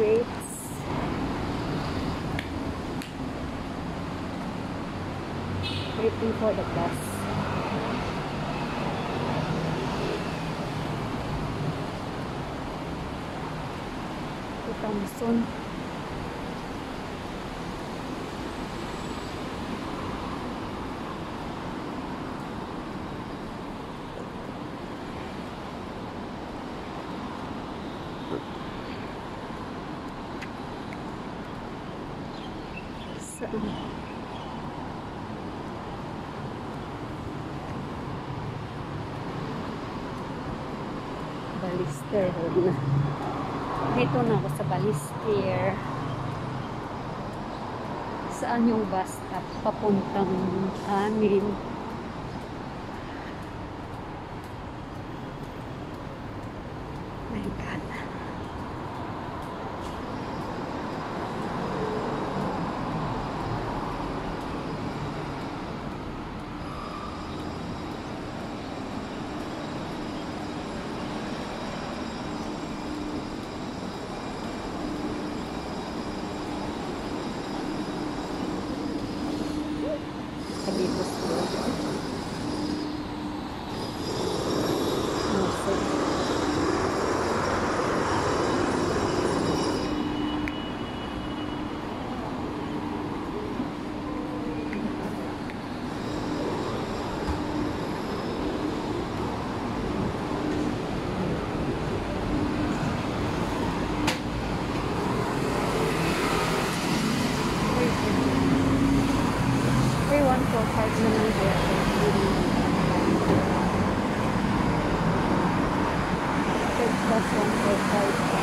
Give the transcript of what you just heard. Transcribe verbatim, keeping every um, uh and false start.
rates. Waiting for the bus. Thompson. Saan? Ballister Road na. Dito na ako sa Ballister. Saan yung bus stop papuntang amin? My God. Dito sila. one four five na lang kaya. Plus one four five.